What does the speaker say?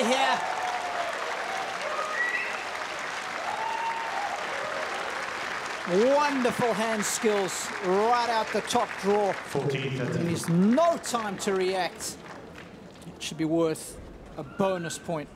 here. Wonderful hand skills right out the top draw. 14-13. There's no time to react. It should be worth a bonus point.